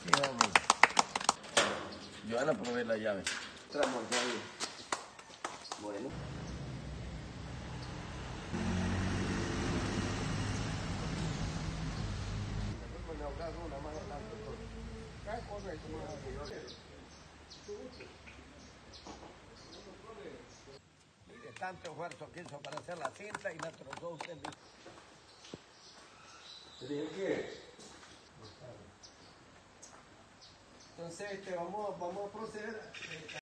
Sí, vamos. Joana, probé la llave. Tramos ahí. Bueno. Mire, tanto esfuerzo que hizo para hacer la cinta y la trozó usted mismo. ¿Qué? Entonces, vamos a proceder.